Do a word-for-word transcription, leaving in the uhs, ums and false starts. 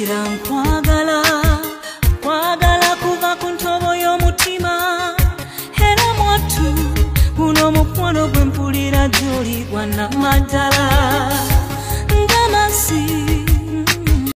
era nkwagala kwagala kuva ku ntobo y'omutima era mwattu guno omukwano gwe mpulira gy'oli gwa namaddala